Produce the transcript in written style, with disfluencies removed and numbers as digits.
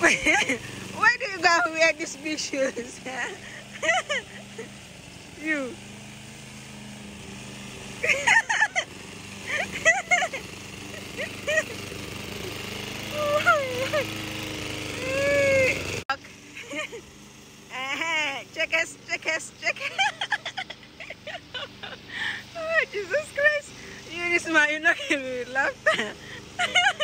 Why do you go wear these big shoes? You. Check us. Oh, Jesus Christ. You smile, you're not going to laugh.